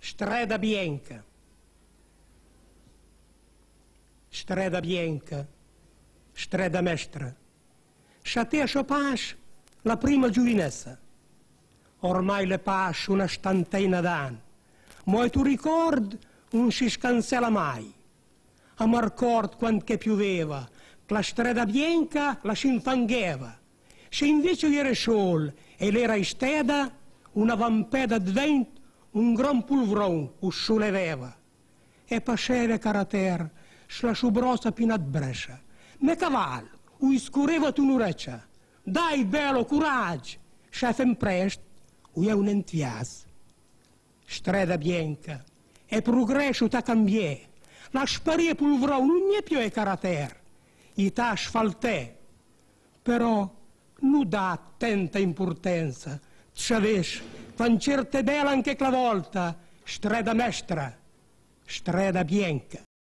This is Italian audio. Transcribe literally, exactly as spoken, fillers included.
Strada bianca, strada bianca, strada mestra, sciatea Chopin la prima giovinezza. Ormai le pasce una stantina d'anni, ma tu ricordi non si scancella mai. A me ricordo quando che pioveva, che la strada bianca la si infangheva. Se invece era sole e l'era isteda, una vampeda di vento, un gran pulvron lo sollevava. E passava cara terra, sulla sua brossa piena di brescia. Me cavallo, lo scureva un'orecchia. Dai, bello, coraggio! Scefem presto, o è un entusiasmo. Strada bianca, e progresso ta cambiè. La sparia pulvron non è più e cara terra. I ta asfaltè. Però non dà tanta importanza. Savessi, quando certe bella anche la volta, strada mestra, strada bianca.